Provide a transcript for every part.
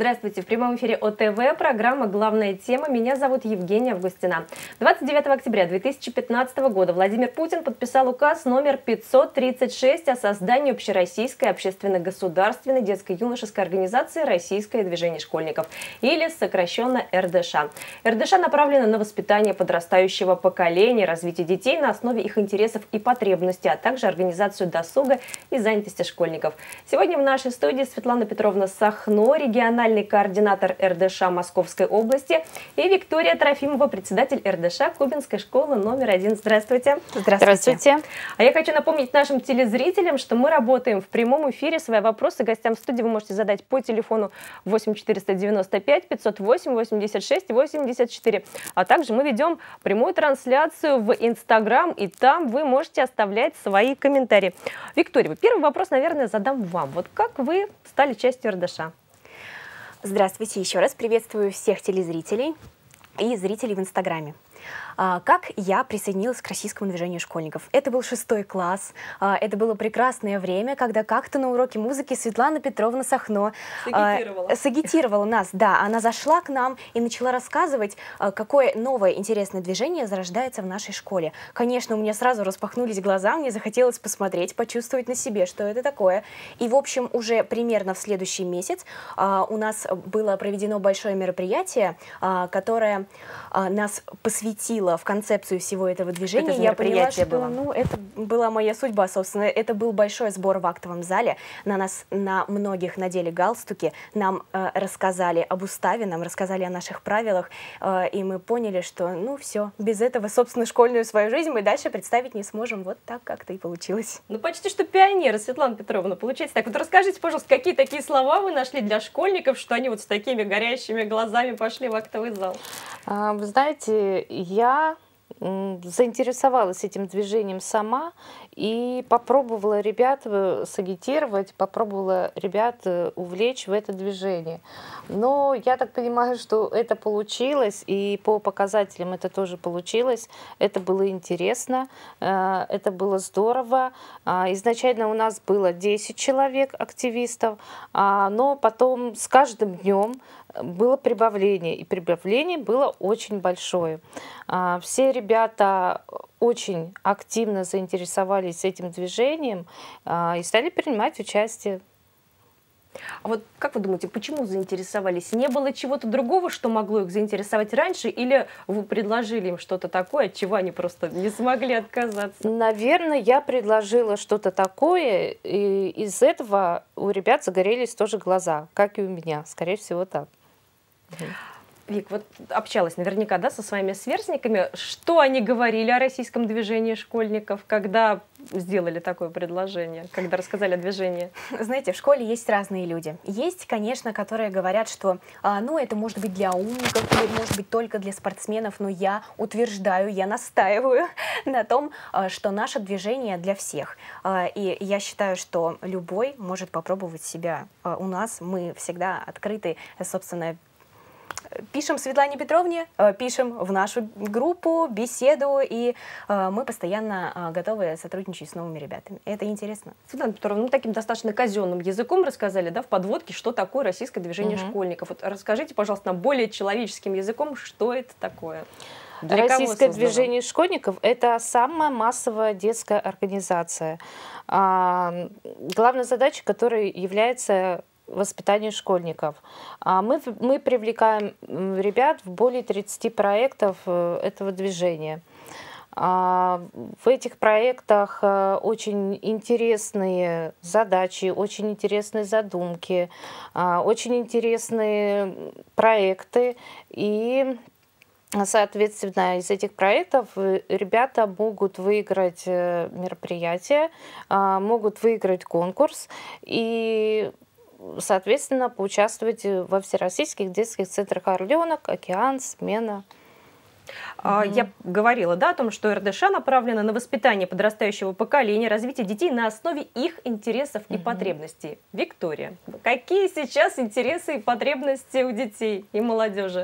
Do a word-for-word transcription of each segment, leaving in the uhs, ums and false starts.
Здравствуйте, в прямом эфире О Тэ Вэ, программа «Главная тема». Меня зовут Евгения Августина. двадцать девятого октября две тысячи пятнадцатого года Владимир Путин подписал указ номер пятьсот тридцать шесть о создании общероссийской общественно-государственной детско-юношеской организации «Российское движение школьников», или сокращенно Эр Дэ Ша. Эр Дэ Ша направлена на воспитание подрастающего поколения, развитие детей на основе их интересов и потребностей, а также организацию досуга и занятости школьников. Сегодня в нашей студии Светлана Петровна Сахно, региональный координатор Эр Дэ Ша Московской области, и Виктория Трофимова, председатель Эр Дэ Ша Кубинской школы номер один. Здравствуйте. Здравствуйте. Здравствуйте. А я хочу напомнить нашим телезрителям, что мы работаем в прямом эфире. Свои вопросы гостям в студии вы можете задать по телефону восемь четыреста девяносто пять пятьсот восемь восемьдесят шесть восемьдесят четыре. А также мы ведем прямую трансляцию в Инстаграм, и там вы можете оставлять свои комментарии. Виктория, первый вопрос, наверное, задам вам. Вот как вы стали частью Эр Дэ Ша? Здравствуйте еще раз. Приветствую всех телезрителей и зрителей в Инстаграме. Как я присоединилась к российскому движению школьников? Это был шестой класс. Это было прекрасное время, когда как-то на уроке музыки Светлана Петровна Сахно сагитировала. сагитировала нас. Да, она зашла к нам и начала рассказывать, какое новое интересное движение зарождается в нашей школе. Конечно, у меня сразу распахнулись глаза, мне захотелось посмотреть, почувствовать на себе, что это такое. И, в общем, уже примерно в следующий месяц у нас было проведено большое мероприятие, которое нас посвятило в концепцию всего этого движения. Это я поняла, что было. ну, это была моя судьба, собственно. Это был большой сбор в актовом зале. На нас, на многих надели галстуки, нам э, рассказали об уставе, нам рассказали о наших правилах, э, и мы поняли, что, ну, все, без этого, собственно, школьную свою жизнь мы дальше представить не сможем. Вот так как-то и получилось. Ну, почти что пионеры, Светлана Петровна, получается так. Вот расскажите, пожалуйста, какие такие слова вы нашли для школьников, что они вот с такими горящими глазами пошли в актовый зал? А, вы знаете, я заинтересовалась этим движением сама и попробовала ребят сагитировать, попробовала ребят увлечь в это движение. Но я так понимаю, что это получилось, и по показателям это тоже получилось. Это было интересно, это было здорово. Изначально у нас было десять человек активистов, но потом с каждым днем было прибавление, и прибавление было очень большое. Все ребята очень активно заинтересовались этим движением и стали принимать участие. А вот как вы думаете, почему заинтересовались? Не было чего-то другого, что могло их заинтересовать раньше, или вы предложили им что-то такое, от чего они просто не смогли отказаться? Наверное, я предложила что-то такое, и из этого у ребят загорелись тоже глаза, как и у меня, скорее всего, так. Вик, вот общалась наверняка, да, со своими сверстниками. Что они говорили о российском движении школьников, когда сделали такое предложение, когда рассказали о движении? Знаете, в школе есть разные люди. Есть, конечно, которые говорят, что а, ну, это может быть для умников, или может быть только для спортсменов, но я утверждаю, я настаиваю на том, а, что наше движение для всех. А, и я считаю, что любой может попробовать себя а, у нас. Мы всегда открыты, собственно, пишем Светлане Петровне, пишем в нашу группу, беседу, и мы постоянно готовы сотрудничать с новыми ребятами. Это интересно. Светлана Петровна, ну, таким достаточно казенным языком рассказали, да, в подводке, что такое российское движение угу. школьников. Вот расскажите, пожалуйста, нам более человеческим языком, что это такое? Для Российское движение школьников – это самая массовая детская организация, главной задачей которой является воспитанию школьников. Мы, мы привлекаем ребят в более тридцати проектов этого движения. В этих проектах очень интересные задачи, очень интересные задумки, очень интересные проекты. И, соответственно, из этих проектов ребята могут выиграть мероприятие, могут выиграть конкурс и, соответственно, поучаствовать во всероссийских детских центрах «Орленок», «Океан», «Смена». Mm-hmm. Я говорила, да, о том, что Эр Дэ Ша направлена на воспитание подрастающего поколения, развитие детей на основе их интересов и mm-hmm. потребностей. Виктория, какие сейчас интересы и потребности у детей и молодежи?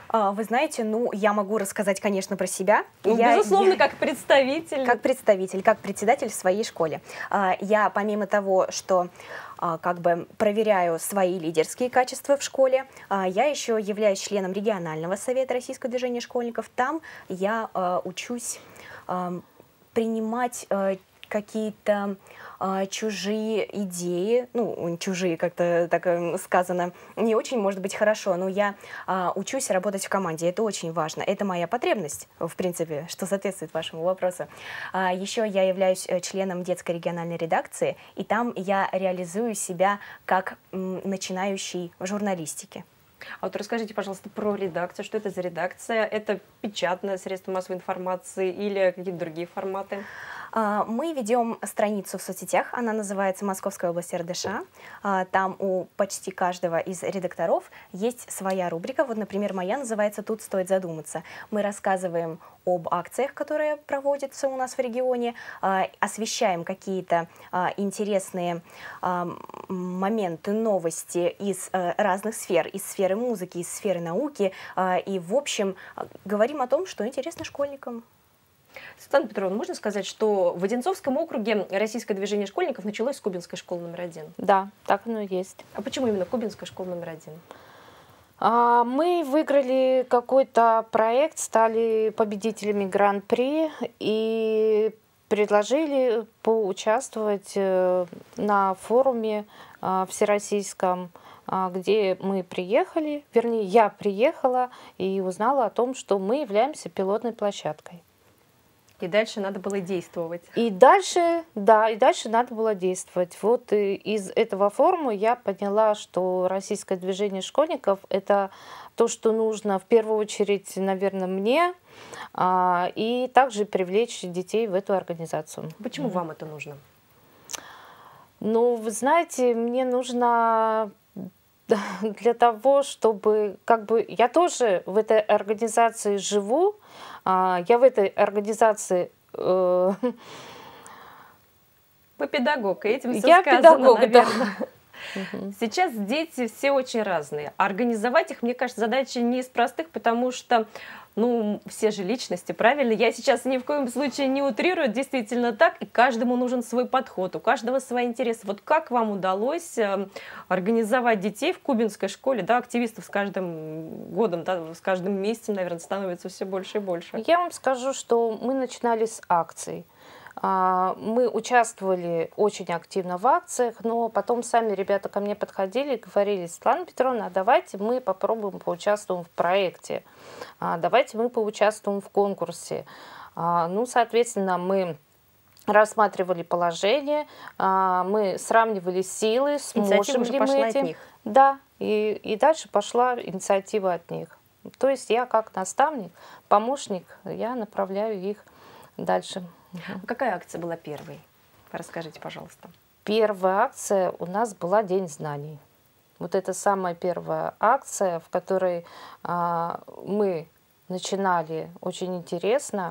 А, Вы знаете, ну, я могу рассказать, конечно, про себя. Ну, я, безусловно, я- как представитель. как представитель, как председатель в своей школе. А, Я, помимо того, что а, как бы проверяю свои лидерские качества в школе, а, я еще являюсь членом регионального совета Российского движения школьников. Там я а, учусь ам, принимать а, какие-то а, чужие идеи, ну, чужие, как-то так эм, сказано, не очень, может быть, хорошо, но я а, учусь работать в команде, это очень важно, это моя потребность, в принципе, что соответствует вашему вопросу. А, еще я являюсь э, членом детской региональной редакции, и там я реализую себя как м, начинающий в журналистике. А вот расскажите, пожалуйста, про редакцию. Что это за редакция? Это печатное средство массовой информации или какие-то другие форматы? А, Мы ведем страницу в соцсетях, она называется «Московская область эр дэ ша». А, Там у почти каждого из редакторов есть своя рубрика. Вот, например, моя называется «Тут стоит задуматься». Мы рассказываем об акциях, которые проводятся у нас в регионе, а, освещаем какие-то а, интересные а, м, моменты, новости из а, разных сфер, из сферы музыки, из сферы науки, а, и, в общем, а, говорим о том, что интересно школьникам. Светлана Петровна, можно сказать, что в Одинцовском округе российское движение школьников началось с Кубинской школы номер один? Да, так оно и есть. А почему именно Кубинская школа номер один? А, Мы выиграли какой-то проект, стали победителями гран-при и предложили поучаствовать э, на форуме а, всероссийском, а, где мы приехали, вернее, я приехала и узнала о том, что мы являемся пилотной площадкой. И дальше надо было действовать. И дальше, да, и дальше надо было действовать. Вот и из этого форума я поняла, что российское движение школьников — это то, что нужно в первую очередь, наверное, мне, а, и также привлечь детей в эту организацию. Почему вам это нужно? Ну, вы знаете, мне нужно для того, чтобы как бы я тоже в этой организации живу, а, я в этой организации э, Вы педагог, и этим все я сказано, педагог, да. наверное. Сейчас дети все очень разные. А организовать их, мне кажется, задача не из простых, потому что, ну, все же личности, правильно? Я сейчас ни в коем случае не утрирую, действительно так, и каждому нужен свой подход, у каждого свои интересы. Вот как вам удалось э, организовать детей в Кубинской школе? Да, активистов с каждым годом, да, с каждым месяцем, наверное, становится все больше и больше. Я вам скажу, что мы начинали с акций. А, Мы участвовали очень активно в акциях, но потом сами ребята ко мне подходили и говорили: Светлана Петровна, а давайте мы попробуем поучаствуем в проекте, а, давайте мы поучаствуем в конкурсе. А, Ну, соответственно, мы рассматривали положение, а, мы сравнивали силы, Инициатива сможем уже ли пошла мы от этим. них. Да, и, и дальше пошла инициатива от них. То есть я как наставник, помощник, я направляю их дальше. Мгм. А какая акция была первой? Расскажите, пожалуйста. Первая акция у нас была День знаний. Вот это самая первая акция, в которой а, мы начинали очень интересно,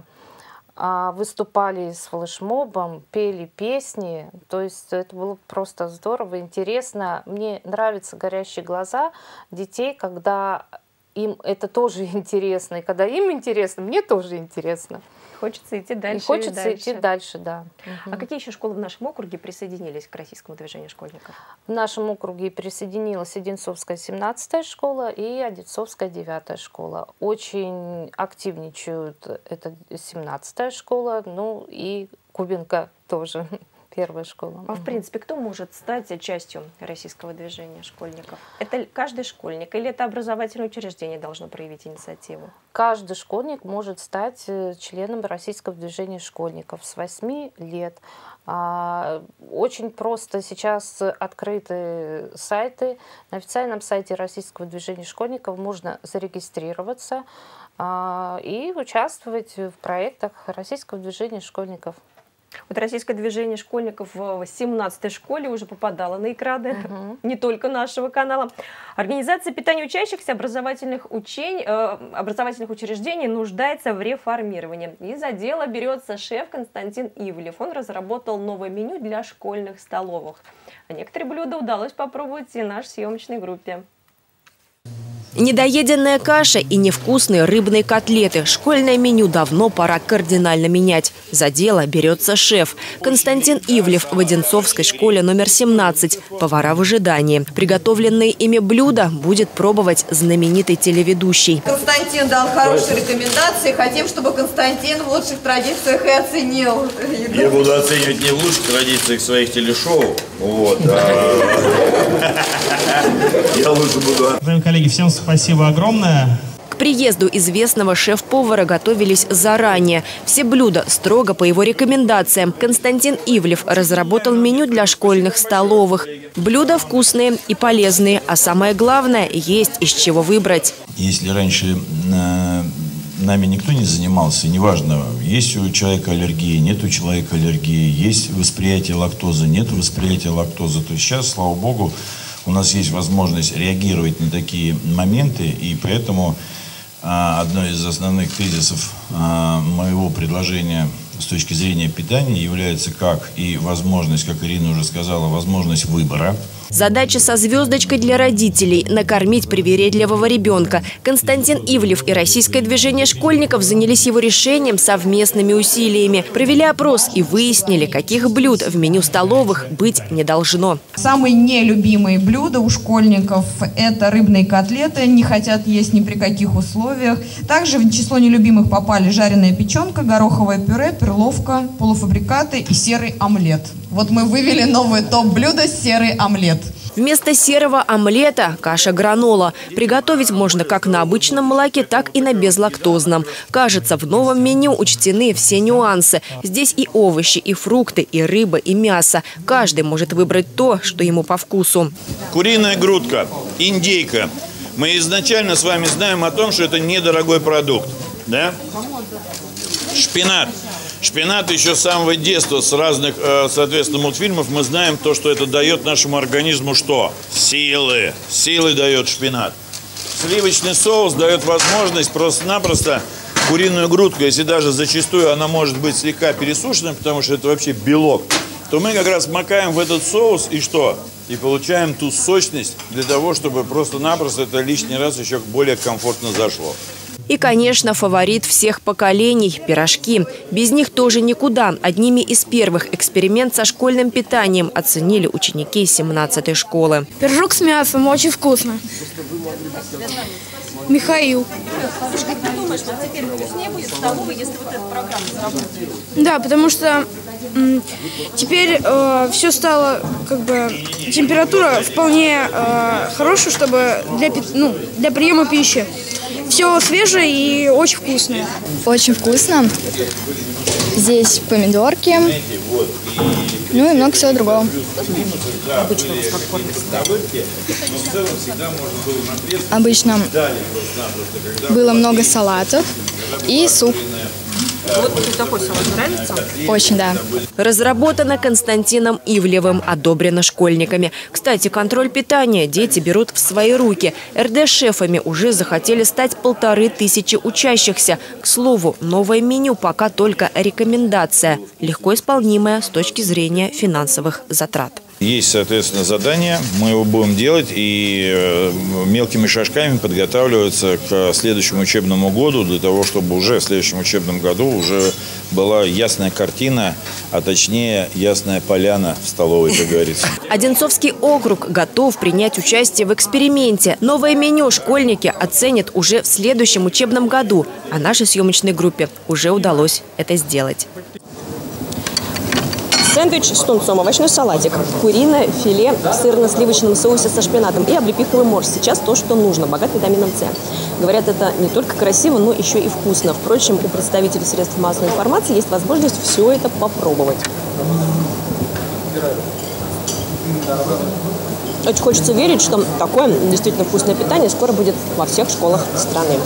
а, выступали с флешмобом, пели песни. То есть это было просто здорово, интересно. Мне нравятся горящие глаза детей, когда им это тоже интересно. И когда им интересно, мне тоже интересно. Хочется идти дальше. И хочется дальше. идти дальше, да. А Мгм. какие еще школы в нашем округе присоединились к российскому движению школьников? В нашем округе присоединилась Одинцовская семнадцатая школа и Одинцовская девятая школа. Очень активничают это семнадцатая школа, ну и Кубинка тоже первая школа. А в Мгм. принципе, кто может стать частью российского движения школьников? Это л- каждый школьник или это образовательное учреждение должно проявить инициативу? Каждый школьник может стать э, членом российского движения школьников с восьми лет. А, Очень просто сейчас открыты сайты. На официальном сайте российского движения школьников можно зарегистрироваться а, и участвовать в проектах российского движения школьников. Вот российское движение школьников в семнадцатой школе уже попадало на экраны, Мгм. не только нашего канала. Организация питания учащихся образовательных, учень, э, образовательных учреждений нуждается в реформировании. И за дело берется шеф Константин Ивлев. Он разработал новое меню для школьных столовых. А некоторые блюда удалось попробовать и нашей съемочной группе. Недоеденная каша и невкусные рыбные котлеты. Школьное меню давно пора кардинально менять. За дело берется шеф. Константин Ивлев в Одинцовской школе номер семнадцать. Повара в ожидании. Приготовленные ими блюда будет пробовать знаменитый телеведущий. Константин дал хорошие рекомендации. Хотим, чтобы Константин в лучших традициях и оценил. Я буду оценивать не в лучших традициях своих телешоу. Вот. Я лучше буду... Уважаемые коллеги, всем спасибо огромное. К приезду известного шеф-повара готовились заранее. Все блюда строго по его рекомендациям. Константин Ивлев разработал меню для школьных столовых. Блюда вкусные и полезные, а самое главное – есть из чего выбрать. Если раньше э, нами никто не занимался, неважно, есть у человека аллергия, нет у человека аллергии, есть восприятие лактозы, нет восприятия лактозы, то сейчас, слава богу, у нас есть возможность реагировать на такие моменты, и поэтому а, одно из основных тезисов а, моего предложения с точки зрения питания является как и возможность, как Ирина уже сказала, возможность выбора. Задача со звездочкой для родителей – накормить привередливого ребенка. Константин Ивлев и Российское движение школьников занялись его решением совместными усилиями. Провели опрос и выяснили, каких блюд в меню столовых быть не должно. Самые нелюбимые блюда у школьников – это рыбные котлеты. Не хотят есть ни при каких условиях. Также в число нелюбимых попали жареная печенка, гороховое пюре, перловка, полуфабрикаты и серый омлет. Вот мы вывели новый топ-блюдо – серый омлет. Вместо серого омлета – каша-гранола. Приготовить можно как на обычном молоке, так и на безлактозном. Кажется, в новом меню учтены все нюансы. Здесь и овощи, и фрукты, и рыба, и мясо. Каждый может выбрать то, что ему по вкусу. Куриная грудка, индейка. Мы изначально с вами знаем о том, что это недорогой продукт. Да? Шпинат. Шпинат еще с самого детства, с разных, соответственно, мультфильмов мы знаем то, что это дает нашему организму что? Силы. Силы дает шпинат. Сливочный соус дает возможность просто-напросто куриную грудку, если даже зачастую она может быть слегка пересушена, потому что это вообще белок, то мы как раз макаем в этот соус и что? И получаем ту сочность для того, чтобы просто-напросто это лишний раз еще более комфортно зашло. И, конечно, фаворит всех поколений – пирожки. Без них тоже никуда. Одними из первых эксперимент со школьным питанием оценили ученики семнадцатой школы. Пирожок с мясом очень вкусно. Михаил. Как ты думаешь, вот теперь вкуснее будет в столовой, если вот эта программа заработает? Да, потому что м, теперь э, все стало, как бы, температура вполне э, хорошая, чтобы для, ну, для приема пищи. Все свежее и очень вкусное. Очень вкусно. Здесь помидорки, ну и много всего другого. Обычно у вас как кормят? Обычно было много салатов и суп. Вот такой салат нравится? Очень, да. Разработано Константином Ивлевым, одобрено школьниками. Кстати, контроль питания дети берут в свои руки. эр дэ-шефами уже захотели стать полторы тысячи учащихся. К слову, новое меню пока только рекомендация, легко исполнимая с точки зрения финансовых затрат. Есть, соответственно, задание, мы его будем делать и мелкими шажками подготавливаться к следующему учебному году, для того, чтобы уже в следующем учебном году уже была ясная картина, а точнее ясная поляна в столовой, как говорится. Одинцовский округ готов принять участие в эксперименте. Новое меню школьники оценят уже в следующем учебном году, а нашей съемочной группе уже удалось это сделать. Сэндвич с тунцом, овощной салатик, куриное филе в сырно-сливочном соусе со шпинатом и облепиховый морс. Сейчас то, что нужно, богат витамином С. Говорят, это не только красиво, но еще и вкусно. Впрочем, у представителей средств массовой информации есть возможность все это попробовать. Очень хочется верить, что такое действительно вкусное питание скоро будет во всех школах страны.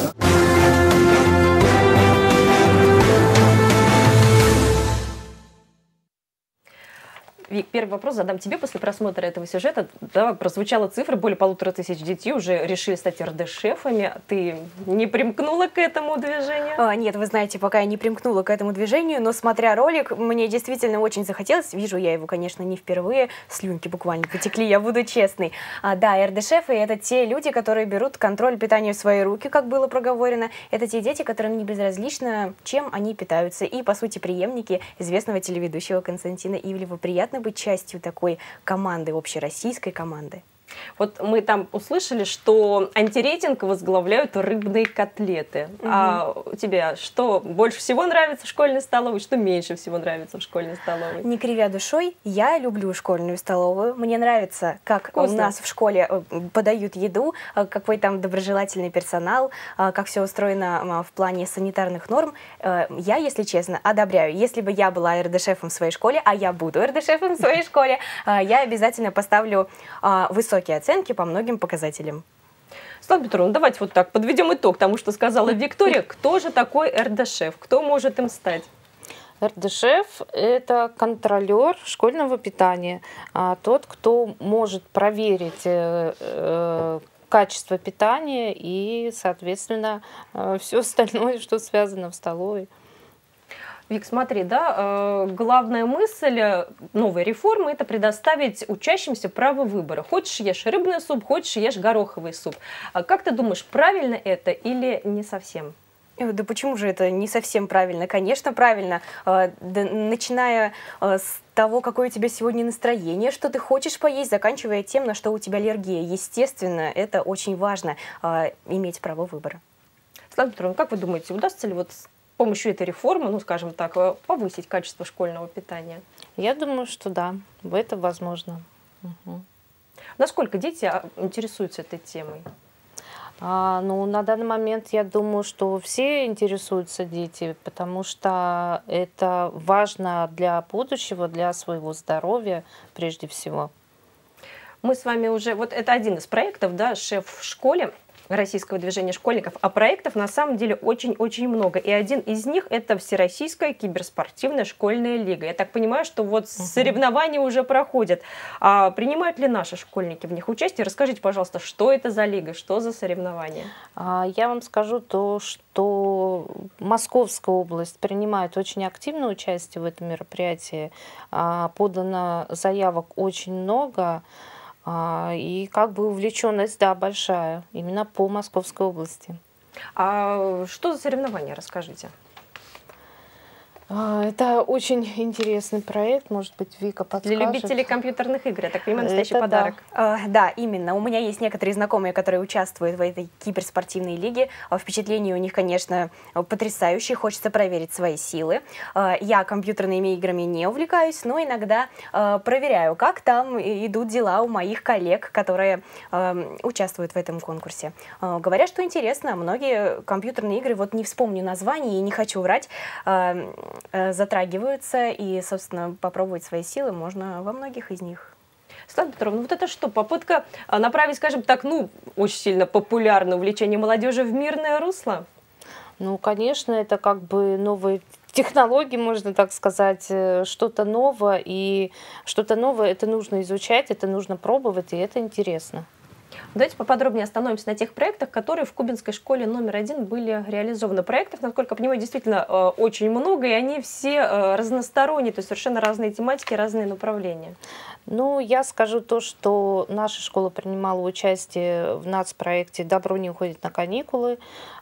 Вик, первый вопрос задам тебе после просмотра этого сюжета. Да, прозвучала цифра, более полутора тысяч детей уже решили стать эр дэ-шефами. Ты не примкнула к этому движению? А, нет, вы знаете, пока я не примкнула к этому движению, но смотря ролик, мне действительно очень захотелось. Вижу я его, конечно, не впервые. Слюнки буквально потекли, я буду честной. А, да, эр дэ-шефы — это те люди, которые берут контроль питания в свои руки, как было проговорено. Это те дети, которым не безразлично, чем они питаются. И, по сути, преемники известного телеведущего Константина Ивлева. Приятно быть частью такой команды, общероссийской команды. Вот мы там услышали, что антирейтинг возглавляют рыбные котлеты. Угу. А у тебя что больше всего нравится в школьной столовой, что меньше всего нравится в школьной столовой? Не кривя душой, я люблю школьную столовую. Мне нравится, как Вкусно. У нас в школе подают еду, какой там доброжелательный персонал, как все устроено в плане санитарных норм. Я, если честно, одобряю. Если бы я была эр дэ-шефом в своей школе, а я буду эр дэ-шефом в своей школе, я обязательно поставлю высокий оценки по многим показателям. Светлана Петровна, давайте вот так подведем итог тому, что сказала Виктория. Кто же такой эр дэ-шеф? Кто может им стать? эр дэ-шеф – это контролер школьного питания. А тот, кто может проверить э, э, качество питания и, соответственно, э, все остальное, что связано в столовой. Вик, смотри, да, э, главная мысль новой реформы – это предоставить учащимся право выбора. Хочешь – ешь рыбный суп, хочешь – ешь гороховый суп. А как ты думаешь, правильно это или не совсем? Да почему же это не совсем правильно? Конечно, правильно. Э, да, начиная э, с того, какое у тебя сегодня настроение, что ты хочешь поесть, заканчивая тем, на что у тебя аллергия. Естественно, это очень важно э, – иметь право выбора. Светлана Петровна, как вы думаете, удастся ли вот с помощью этой реформы, ну, скажем так, повысить качество школьного питания? Я думаю, что да, это возможно. Угу. Насколько дети интересуются этой темой? А, ну, на данный момент я думаю, что все интересуются дети, потому что это важно для будущего, для своего здоровья прежде всего. Мы с вами уже, вот это один из проектов, да, «Шеф в школе» Российского движения школьников, а проектов на самом деле очень-очень много. И один из них – это Всероссийская киберспортивная школьная лига. Я так понимаю, что вот uh-huh. соревнования уже проходят. А принимают ли наши школьники в них участие? Расскажите, пожалуйста, что это за лига, что за соревнования? Я вам скажу то, что Московская область принимает очень активное участие в этом мероприятии. Подано заявок очень много. И как бы увлеченность, да, большая, именно по Московской области. А что за соревнования, расскажите? Это очень интересный проект, может быть, Вика подскажет. Для любителей компьютерных игр, я так понимаю, настоящий Это подарок. Да. Uh, да, именно. У меня есть некоторые знакомые, которые участвуют в этой киберспортивной лиге. Впечатления у них, конечно, потрясающие. Хочется проверить свои силы. Uh, я компьютерными играми не увлекаюсь, но иногда uh, проверяю, как там идут дела у моих коллег, которые uh, участвуют в этом конкурсе. Uh, говорят, что интересно. Многие компьютерные игры, вот не вспомню название и не хочу врать, uh, затрагиваются, и, собственно, попробовать свои силы можно во многих из них. Светлана Петровна, вот это что, попытка направить, скажем так, ну, очень сильно популярное увлечение молодежи в мирное русло? Ну, конечно, это как бы новые технологии, можно так сказать, что-то новое, и что-то новое это нужно изучать, это нужно пробовать, и это интересно. Давайте поподробнее остановимся на тех проектах, которые в Кубинской школе номер один были реализованы. Проектов, насколько я понимаю, действительно э, очень много, и они все э, разносторонние, то есть совершенно разные тематики, разные направления. Ну, я скажу то, что наша школа принимала участие в нацпроекте «Добро не уходит на каникулы», э,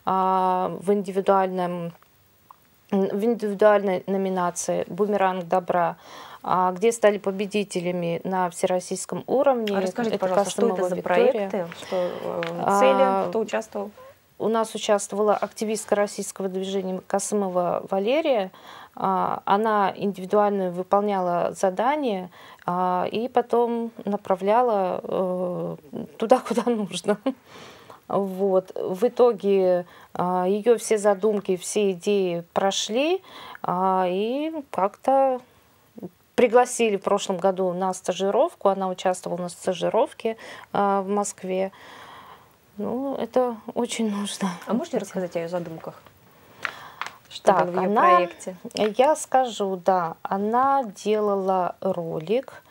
в индивидуальном, в индивидуальной номинации «Бумеранг добра», где стали победителями на всероссийском уровне. А расскажите, это пожалуйста, что это за Виктория. Проекты, что, э, цели, а, кто участвовал? У нас участвовала активистка российского движения Касымова Валерия. А, она индивидуально выполняла задания а, и потом направляла а, туда, куда нужно. Вот. В итоге а, ее все задумки, все идеи прошли, а, и как-то пригласили в прошлом году на стажировку, она участвовала на стажировке э, в Москве. Ну, это очень нужно. А можете рассказать о ее задумках? Что так, было в ее она, проекте? Я скажу, да, она делала ролик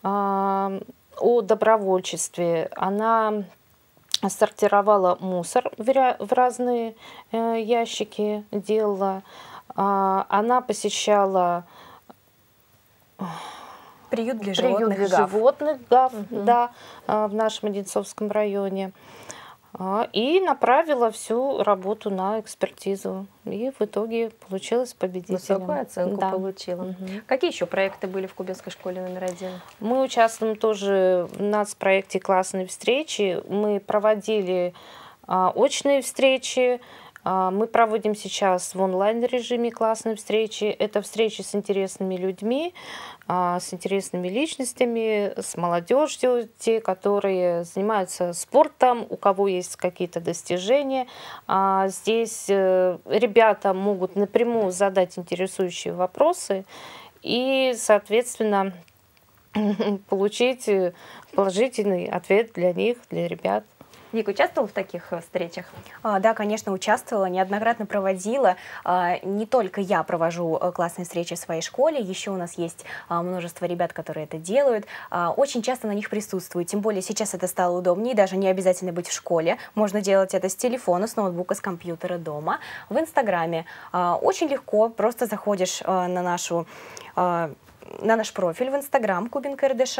о добровольчестве. Она сортировала мусор в разные ящики, делала. Она посещала приют для приют животных для ГАФ. животных ГАФ, Угу. да, в нашем Одинцовском районе. И направила всю работу на экспертизу. И в итоге получилась победителем. Высокую оценку да. получила. Угу. Какие еще проекты были в Кубинской школе номер один? Мы участвуем тоже в нацпроекте «Классные встречи». Мы проводили а, очные встречи. А, мы проводим сейчас в онлайн-режиме классные встречи. Это встречи с интересными людьми, а, с интересными личностями, с молодежью, те, которые занимаются спортом, у кого есть какие-то достижения. А, здесь э, ребята могут напрямую задать интересующие вопросы и, соответственно, получить положительный ответ для них, для ребят. Вика, участвовала в таких встречах? А, да, конечно, участвовала, неоднократно проводила. А, не только я провожу классные встречи в своей школе, еще у нас есть а, множество ребят, которые это делают. А, очень часто на них присутствую, тем более сейчас это стало удобнее, даже не обязательно быть в школе. Можно делать это с телефона, с ноутбука, с компьютера дома. В Инстаграме а, очень легко, просто заходишь а, на нашу... А, на наш профиль в Инстаграм Кубинка РДШ,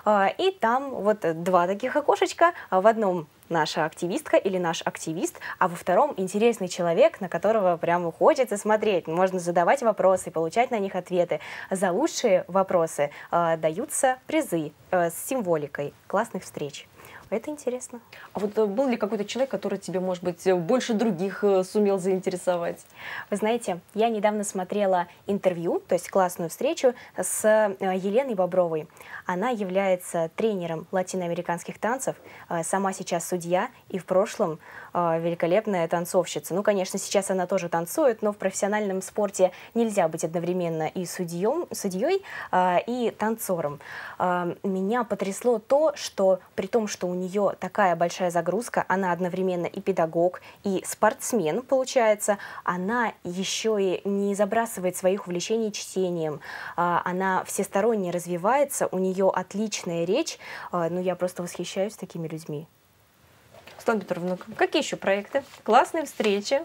и там вот два таких окошечка. В одном наша активистка или наш активист, а во втором интересный человек, на которого прямо хочется смотреть. Можно задавать вопросы, получать на них ответы. За лучшие вопросы даются призы с символикой классных встреч. Это интересно. А вот был ли какой-то человек, который тебе, может быть, больше других сумел заинтересовать? Вы знаете, я недавно смотрела интервью, то есть классную встречу с Еленой Бобровой. Она является тренером латиноамериканских танцев, сама сейчас судья и в прошлом великолепная танцовщица. Ну, конечно, сейчас она тоже танцует, но в профессиональном спорте нельзя быть одновременно и судьем, судьей, и танцором. Меня потрясло то, что при том, что у нее такая большая загрузка, она одновременно и педагог, и спортсмен, получается, она еще и не забрасывает своих увлечений чтением, она всесторонне развивается, у нее отличная речь, ну, я просто восхищаюсь такими людьми. Светлана Петровна, какие еще проекты? Классные встречи.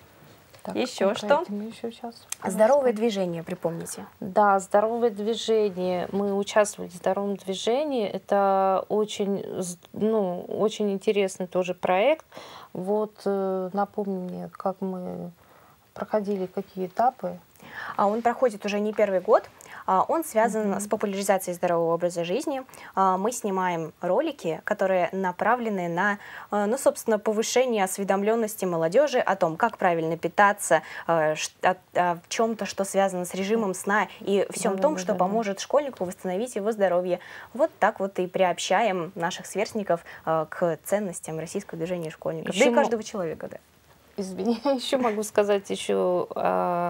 Так, еще что? Еще сейчас Здоровое движение, припомните. Да, здоровое движение. Мы участвовали в здоровом движении. Это очень, ну, очень интересный тоже проект. Вот напомни мне, как мы проходили, какие этапы. А он проходит уже не первый год. Он связан mm-hmm. с популяризацией здорового образа жизни. Мы снимаем ролики, которые направлены на, ну, собственно, повышение осведомленности молодежи о том, как правильно питаться, о, о чем-то, что связано с режимом сна и всем mm-hmm. том, что mm-hmm. поможет школьнику восстановить его здоровье. Вот так вот и приобщаем наших сверстников к ценностям российского движения школьников. Еще да и каждого человека, да. Извини, еще могу сказать еще о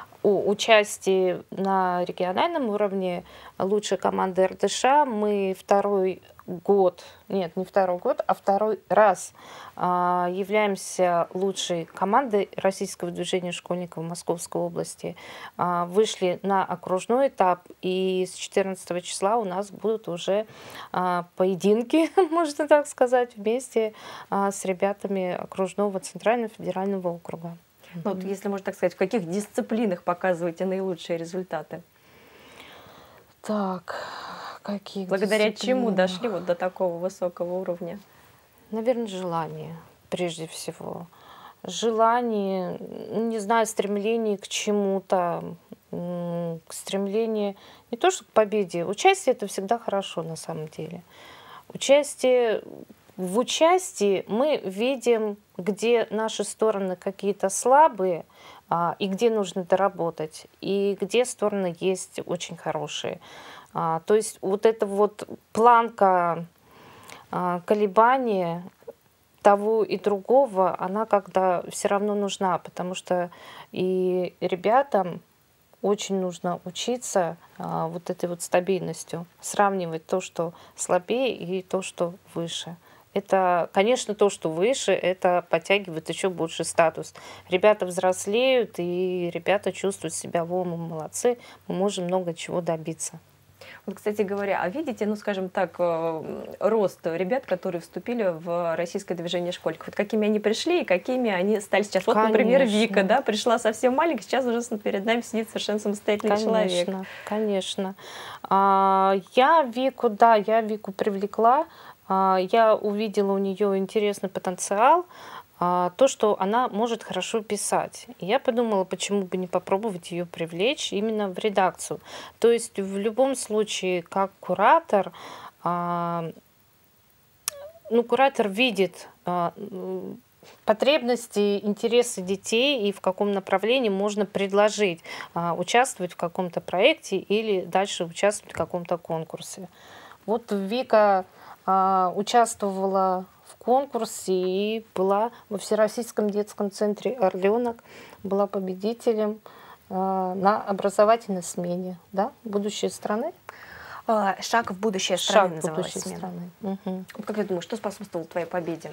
участии на региональном уровне лучшей команды РДШ. Мы второй год, нет, не второй год, а второй раз а, являемся лучшей командой российского движения школьников Московской области. А, вышли на окружной этап, и с четырнадцатого числа у нас будут уже а, поединки, можно так сказать, вместе а, с ребятами окружного Центрального федерального округа. Ну, вот, если можно так сказать, в каких дисциплинах показываете наилучшие результаты? Так, какие Благодаря дисциплины? чему дошли вот до такого высокого уровня? Наверное, желание, прежде всего. Желание, не знаю, стремление к чему-то, к стремлению не то что к победе. Участие — это всегда хорошо на самом деле. Участие... В участии мы видим, где наши стороны какие-то слабые, а, и где нужно доработать, и где стороны есть очень хорошие. А, то есть вот эта вот планка а, колебания того и другого, она когда все равно нужна, потому что и ребятам очень нужно учиться а, вот этой вот стабильностью, сравнивать то, что слабее, и то, что выше. Это, конечно, то, что выше, это подтягивает еще больше статус. Ребята взрослеют, и ребята чувствуют себя: во, мы молодцы, мы можем много чего добиться. Вот, кстати говоря, а видите, ну, скажем так, э, рост ребят, которые вступили в российское движение школьников? Вот какими они пришли и какими они стали сейчас? Вот, Конечно. например, Вика, да, пришла совсем маленькая, сейчас уже перед нами сидит совершенно самостоятельный Конечно, человек. Конечно. А, я Вику, да, я Вику привлекла. А, я увидела у нее интересный потенциал. То, что она может хорошо писать. И я подумала, почему бы не попробовать ее привлечь именно в редакцию. То есть в любом случае, как куратор, ну, куратор видит потребности, интересы детей и в каком направлении можно предложить участвовать в каком-то проекте или дальше участвовать в каком-то конкурсе. Вот Вика участвовала в конкурсе и была во Всероссийском детском центре «Орленок», была победителем э, на образовательной смене, да, «Будущее страны». «Шаг в будущее страны» «Шаг в называлась будущее смена. страны». Угу. Как ты думаешь, что способствовало твоей победе?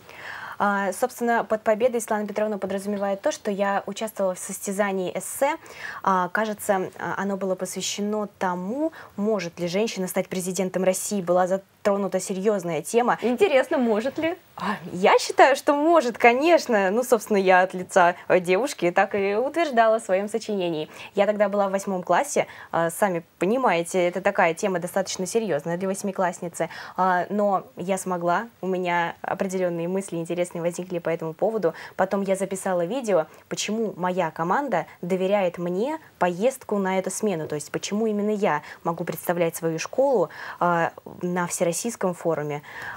А, собственно, под победой Светлана Петровна подразумевает то, что я участвовала в состязании эссе. А, кажется, оно было посвящено тому, может ли женщина стать президентом России. Была затронута серьезная тема. Интересно, может ли? Я считаю, что может, конечно. Ну, собственно, я от лица девушки так и утверждала в своем сочинении. Я тогда была в восьмом классе. Сами понимаете, это такая тема достаточно серьезная для восьмиклассницы. Но я смогла, у меня определенные мысли интересные возникли по этому поводу. Потом я записала видео, почему моя команда доверяет мне поездку на эту смену. То есть, почему именно я могу представлять свою школу на Всероссийском форуме.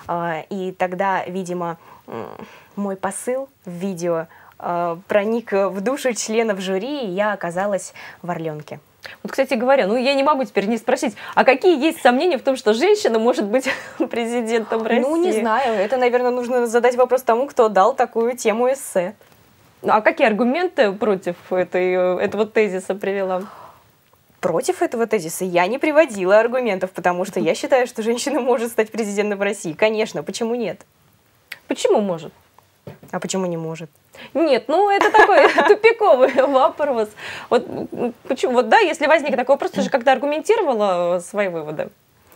И тогда, видимо, мой посыл в видео проник в душу членов жюри, и я оказалась в «Орленке». Вот, кстати говоря, ну я не могу теперь не спросить, а какие есть сомнения в том, что женщина может быть президентом России? Ну, не знаю. Это, наверное, нужно задать вопрос тому, кто дал такую тему эссе. Ну, а какие аргументы против этой, этого тезиса привела? Против этого тезиса я не приводила аргументов, потому что я считаю, что женщина может стать президентом России. Конечно, почему нет? Почему может? А почему не может? Нет, ну это такой тупиковый вопрос. Вот почему? Вот да, если возник такой вопрос, ты же как-то аргументировала свои выводы.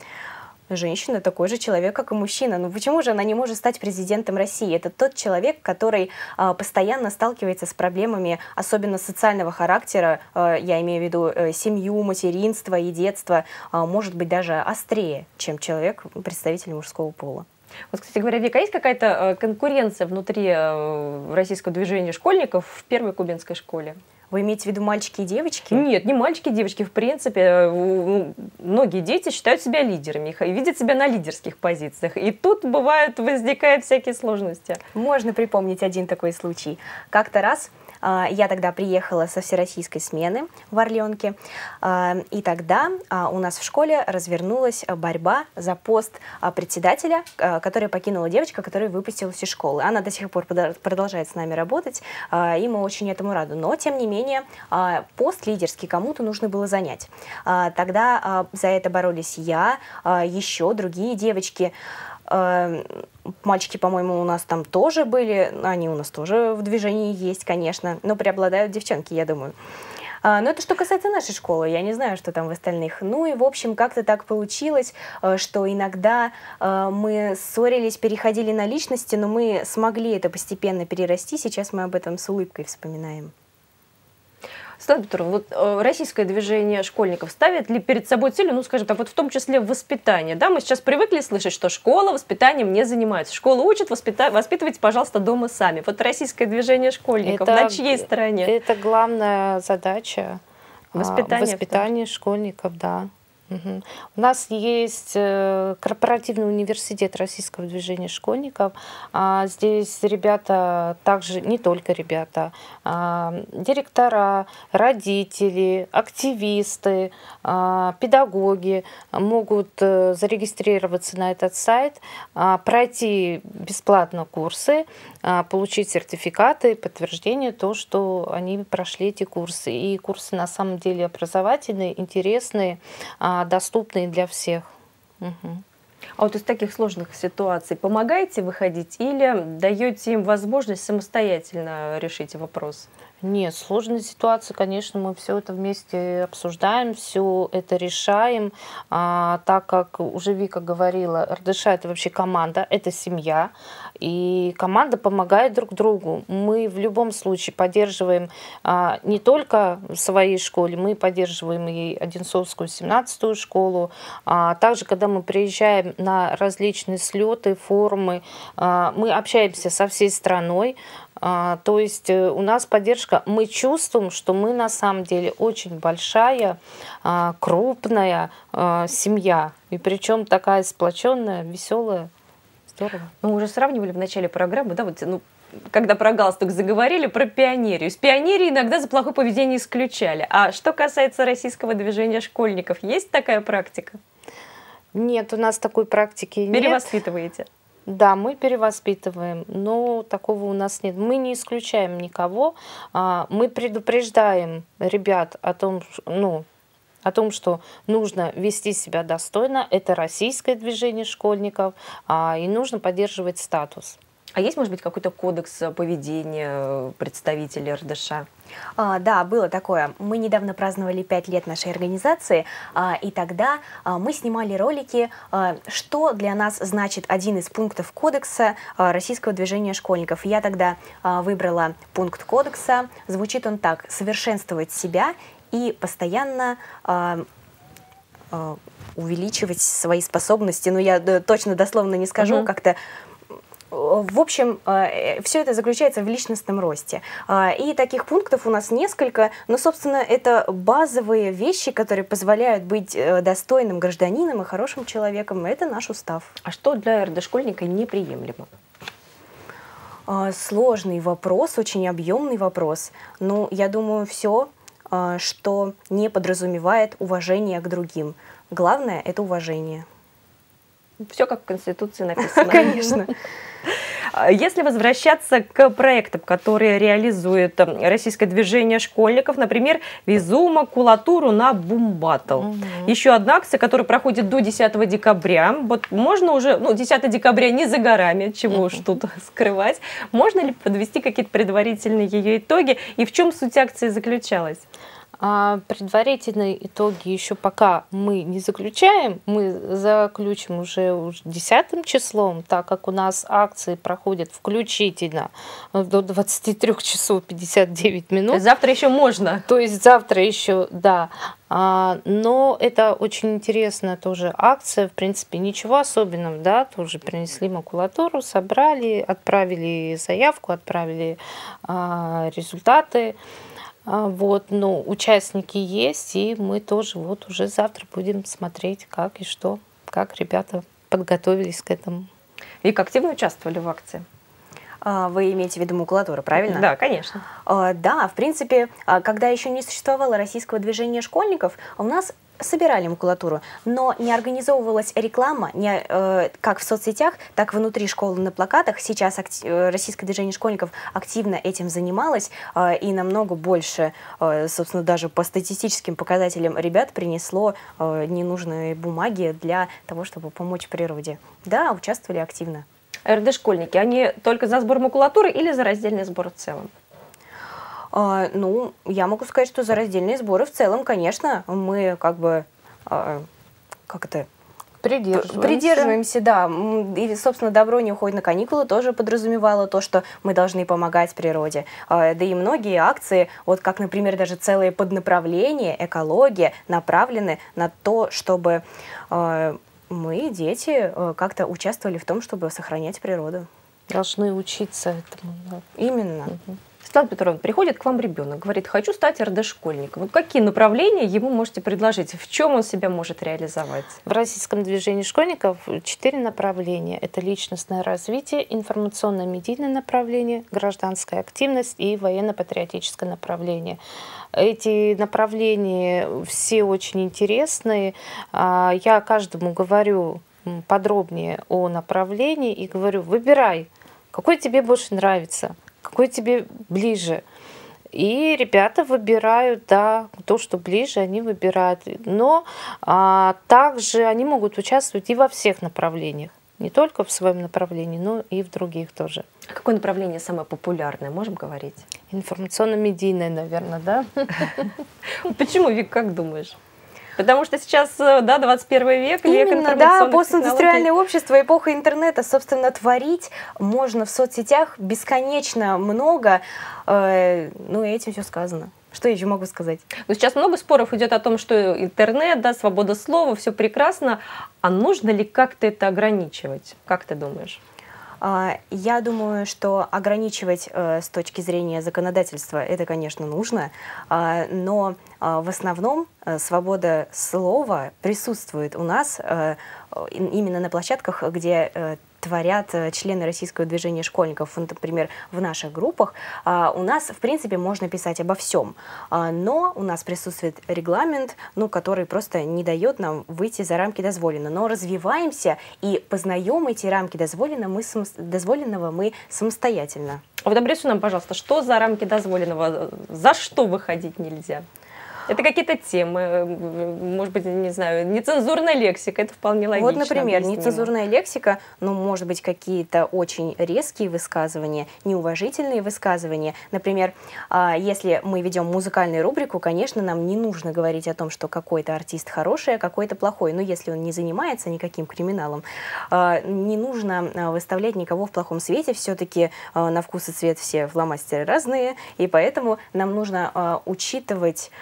Женщина такой же человек, как и мужчина. Ну почему же она не может стать президентом России? Это тот человек, который а, постоянно сталкивается с проблемами, особенно социального характера, а, я имею в виду а, семью, материнство и детство, а, может быть даже острее, чем человек, представитель мужского пола. Вот, кстати говоря, Вика, есть какая-то конкуренция внутри российского движения школьников в первой кубинской школе? Вы имеете в виду мальчики и девочки? Нет, не мальчики и девочки. В принципе, многие дети считают себя лидерами и видят себя на лидерских позициях. И тут, бывает, возникают всякие сложности. Можно припомнить один такой случай. Как-то раз я тогда приехала со всероссийской смены в «Орленке», и тогда у нас в школе развернулась борьба за пост председателя, который покинула девочка, которая выпустилась из школы. Она до сих пор продолжает с нами работать, и мы очень этому рады. Но, тем не менее, пост лидерский кому-то нужно было занять. Тогда за это боролись я, еще другие девочки. Мальчики, по-моему, у нас там тоже были, они у нас тоже в движении есть, конечно, но преобладают девчонки, я думаю. Но это что касается нашей школы, я не знаю, что там в остальных. Ну и, в общем, как-то так получилось, что иногда мы ссорились, переходили на личности, но мы смогли это постепенно перерасти, сейчас мы об этом с улыбкой вспоминаем. Светлана Петровна, вот э, российское движение школьников ставит ли перед собой целью, ну, скажем так, вот в том числе воспитание, да, мы сейчас привыкли слышать, что школа воспитанием не занимается, школа учит, воспита... воспитывайте, пожалуйста, дома сами. Вот российское движение школьников, это, на чьей стороне? Это главная задача, воспитание, воспитание школьников, да. Угу. У нас есть корпоративный университет российского движения школьников. Здесь ребята, также не только ребята, директора, родители, активисты, педагоги могут зарегистрироваться на этот сайт, пройти бесплатно курсы, получить сертификаты, подтверждение того, что они прошли эти курсы. И курсы на самом деле образовательные, интересные, доступные для всех. Угу. А вот из таких сложных ситуаций помогаете выходить или даете им возможность самостоятельно решить вопрос? Нет, сложные ситуации, конечно, мы все это вместе обсуждаем, все это решаем, а, так как уже Вика говорила, эр дэ ша это вообще команда, это семья, и команда помогает друг другу. Мы в любом случае поддерживаем а, не только в своей школе, мы поддерживаем и Одинцовскую семнадцатую школу, а также, когда мы приезжаем на различные слеты, форумы, а, мы общаемся со всей страной. А, то есть у нас поддержка, мы чувствуем, что мы на самом деле очень большая, а, крупная а, семья, и причем такая сплоченная, веселая, здорово. Мы уже сравнивали в начале программы, да, вот, ну, когда про галстук заговорили, про пионерию. С пионерией иногда за плохое поведение исключали. А что касается российского движения школьников, есть такая практика? Нет, у нас такой практики нет. Перевоспитываете? Да, мы перевоспитываем, но такого у нас нет. Мы не исключаем никого, мы предупреждаем ребят о том, ну, о том, что нужно вести себя достойно, это российское движение школьников, и нужно поддерживать статус. А есть, может быть, какой-то кодекс поведения представителей эр дэ ша? А, да, было такое. Мы недавно праздновали пять лет нашей организации, а, и тогда а, мы снимали ролики, а, что для нас значит один из пунктов кодекса а, российского движения школьников. Я тогда а, выбрала пункт кодекса. Звучит он так: совершенствовать себя и постоянно а, а, увеличивать свои способности. Ну, я да, точно дословно не скажу, угу. как-то. В общем, все это заключается в личностном росте. И таких пунктов у нас несколько, но, собственно, это базовые вещи, которые позволяют быть достойным гражданином и хорошим человеком. Это наш устав. А что для эр дэ школьника неприемлемо? Сложный вопрос, очень объемный вопрос. Ну, я думаю, все, что не подразумевает уважение к другим. Главное – это уважение. Все как в Конституции написано. Конечно. Если возвращаться к проектам, которые реализует российское движение школьников, например, «Везу макулатуру на бум-баттл». Угу. Еще одна акция, которая проходит до десятого декабря. Вот можно уже, ну, десятого декабря не за горами, чего угу. уж тут скрывать. Можно ли подвести какие-то предварительные ее итоги? И в чем суть акции заключалась? А предварительные итоги еще пока мы не заключаем, мы заключим уже десятым числом, так как у нас акции проходят включительно до двадцати трёх часов пятьдесят девять минут. То есть завтра еще можно? То есть завтра еще, да. А, но это очень интересная тоже акция, в принципе, ничего особенного, да, тоже принесли макулатуру, собрали, отправили заявку, отправили а, результаты. Вот, но участники есть, и мы тоже вот уже завтра будем смотреть, как и что, как ребята подготовились к этому. И как активно участвовали в акции? Вы имеете в виду макулатуру, правильно? Да, конечно. Да, в принципе, когда еще не существовало российского движения школьников, у нас собирали макулатуру, но не организовывалась реклама, не, э, как в соцсетях, так и внутри школы на плакатах. Сейчас актив, российское движение школьников активно этим занималось, э, и намного больше, э, собственно, даже по статистическим показателям ребят принесло э, ненужные бумаги для того, чтобы помочь природе. Да, участвовали активно. эр дэ школьники, они только за сбор макулатуры или за раздельный сбор в целом? Uh, ну, я могу сказать, что за раздельные сборы в целом, конечно, мы как бы, uh, как это, придерживаемся. придерживаемся, да. И, собственно, добро не уходит на каникулы тоже подразумевало то, что мы должны помогать природе. Uh, да и многие акции, вот как, например, даже целые поднаправления, экология, направлены на то, чтобы uh, мы, дети, uh, как-то участвовали в том, чтобы сохранять природу. Должны учиться этому. Да. Именно. Угу. Светлана Петровна, приходит к вам ребенок, говорит, хочу стать эр дэ школьником. Вот какие направления ему можете предложить? В чем он себя может реализовать? В российском движении школьников четыре направления. Это личностное развитие, информационно-медийное направление, гражданская активность и военно-патриотическое направление. Эти направления все очень интересные. Я каждому говорю подробнее о направлении и говорю, выбирай, какой тебе больше нравится. Какой тебе ближе? И ребята выбирают, да, то, что ближе, они выбирают. Но а, также они могут участвовать и во всех направлениях. Не только в своем направлении, но и в других тоже. Какое направление самое популярное, можем говорить? Информационно-медийное, наверное, да? Почему, Вик, как думаешь? Потому что сейчас, да, двадцать первый век, век Именно, да, постиндустриальное общество, эпоха интернета, собственно, творить можно в соцсетях бесконечно много, э, ну и этим все сказано. Что я еще могу сказать? Но сейчас много споров идет о том, что интернет, да, свобода слова, все прекрасно, а нужно ли как-то это ограничивать? Как ты думаешь? Я думаю, что ограничивать э, с точки зрения законодательства это, конечно, нужно, э, но э, в основном э, свобода слова присутствует у нас э, именно на площадках, где э, творят члены российского движения школьников, например, в наших группах. У нас, в принципе, можно писать обо всем, но у нас присутствует регламент, ну, который просто не дает нам выйти за рамки дозволенного. Но развиваемся и познаем эти рамки дозволенного мы, дозволенного мы самостоятельно. А вот обрисуй нам, пожалуйста, что за рамки дозволенного, за что выходить нельзя? Это какие-то темы, может быть, не знаю, нецензурная лексика, это вполне логично. Вот, например, объяснимо. Нецензурная лексика, ну, может быть, какие-то очень резкие высказывания, неуважительные высказывания. Например, если мы ведем музыкальную рубрику, конечно, нам не нужно говорить о том, что какой-то артист хороший, а какой-то плохой. Но если он не занимается никаким криминалом, не нужно выставлять никого в плохом свете. Все-таки на вкус и цвет все фломастеры разные, и поэтому нам нужно учитывать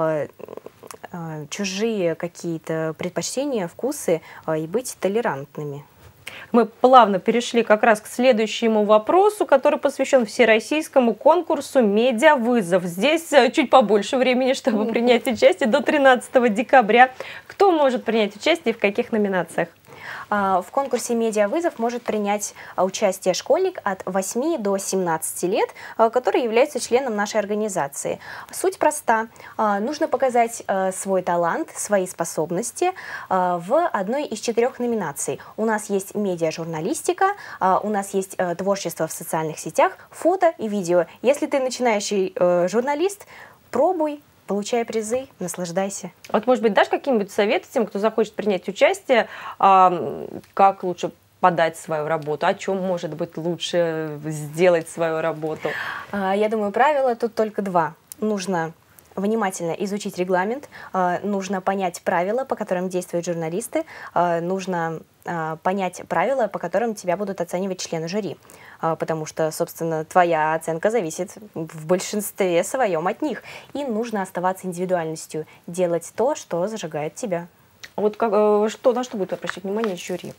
чужие какие-то предпочтения, вкусы и быть толерантными. Мы плавно перешли как раз к следующему вопросу, который посвящен всероссийскому конкурсу «Медиавызов». Здесь чуть побольше времени, чтобы принять участие, до тринадцатого декабря. Кто может принять участие и в каких номинациях? В конкурсе «Медиавызов» может принять участие школьник от восьми до семнадцати лет, который является членом нашей организации. Суть проста. Нужно показать свой талант, свои способности в одной из четырех номинаций. У нас есть медиажурналистика, у нас есть творчество в социальных сетях, фото и видео. Если ты начинающий журналист, пробуй. Получай призы, наслаждайся. Вот, может быть, дашь какие-нибудь советы тем, кто захочет принять участие, а, как лучше подать свою работу, о чем, может быть, лучше сделать свою работу? Я думаю, правила тут только два. Нужно внимательно изучить регламент, нужно понять правила, по которым действуют журналисты, нужно понять правила, по которым тебя будут оценивать члены жюри, потому что, собственно, твоя оценка зависит в большинстве своем от них. И нужно оставаться индивидуальностью, делать то, что зажигает тебя. Вот как, что, на что будет обращать внимание жюри?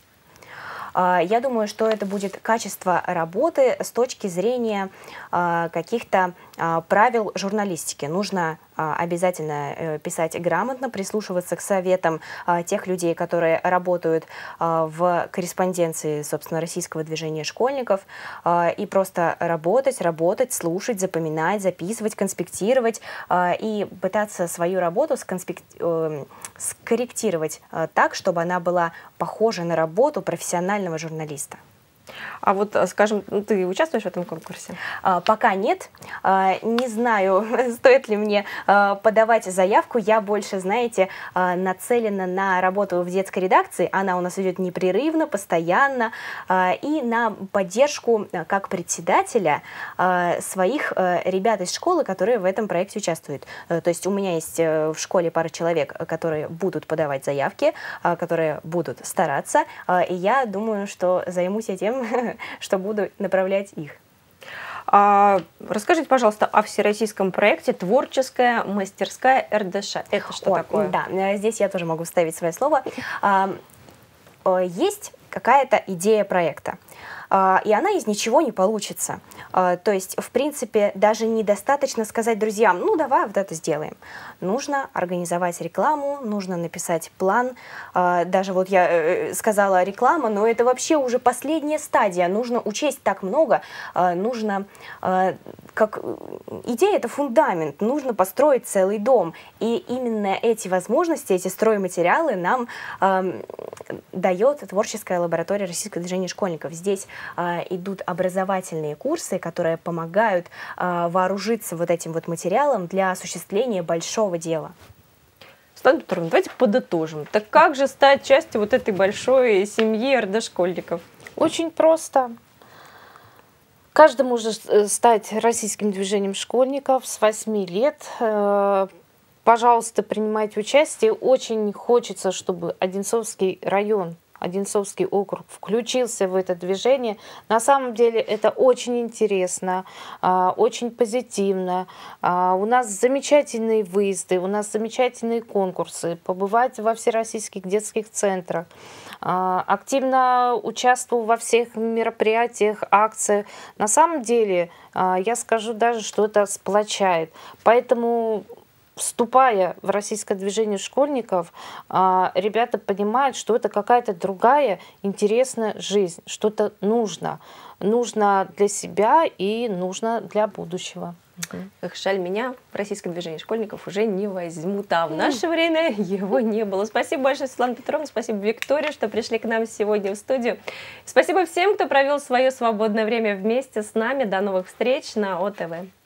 Я думаю, что это будет качество работы с точки зрения каких-то правил журналистики. Нужно обязательно писать грамотно, прислушиваться к советам тех людей, которые работают в корреспонденции, собственно, российского движения школьников, и просто работать, работать, слушать, запоминать, записывать, конспектировать и пытаться свою работу сконспект... скорректировать так, чтобы она была похожа на работу профессионального журналиста. А вот, скажем, ты участвуешь в этом конкурсе? А, пока нет. А, не знаю, стоит ли мне а, подавать заявку. Я больше, знаете, а, нацелена на работу в детской редакции. Она у нас идет непрерывно, постоянно. А, и на поддержку, а, как председателя, а, своих а, ребят из школы, которые в этом проекте участвуют. А, то есть у меня есть а, в школе пара человек, которые будут подавать заявки, а, которые будут стараться. А, и я думаю, что займусь я тем, что буду направлять их. А, расскажите, пожалуйста, о всероссийском проекте «Творческая мастерская эр дэ ша». Это что О, такое? Да, здесь я тоже могу вставить свое слово. А, есть какая-то идея проекта, а, и она из ничего не получится. А, то есть, в принципе, даже недостаточно сказать друзьям, ну, давай вот это сделаем. Нужно организовать рекламу, нужно написать план. А, даже вот я э, сказала реклама, но это вообще уже последняя стадия. Нужно учесть так много. А, нужно, а, как идея — это фундамент. Нужно построить целый дом. И именно эти возможности, эти стройматериалы нам а, дает творческая лаборатория российского движения школьников. Здесь а, идут образовательные курсы, которые помогают а, вооружиться вот этим вот материалом для осуществления большого дела. Светлана Петровна, давайте подытожим. Так как же стать частью вот этой большой семьи эр дэ школьников? Очень просто. Каждый может стать российским движением школьников с восьми лет. Пожалуйста, принимайте участие. Очень хочется, чтобы Одинцовский район, Одинцовский округ включился в это движение. На самом деле это очень интересно, очень позитивно. У нас замечательные выезды, у нас замечательные конкурсы. Побывать во всероссийских детских центрах. Активно участвую во всех мероприятиях, акциях. На самом деле, я скажу даже, что это сплочает. Поэтому, вступая в российское движение школьников, ребята понимают, что это какая-то другая интересная жизнь, что-то нужно. Нужно для себя и нужно для будущего. Как жаль, меня в российское движение школьников уже не возьмут, а в наше время его не было. Спасибо большое, Светлана Петровна, спасибо, Виктория, что пришли к нам сегодня в студию. Спасибо всем, кто провел свое свободное время вместе с нами. До новых встреч на о тэ вэ.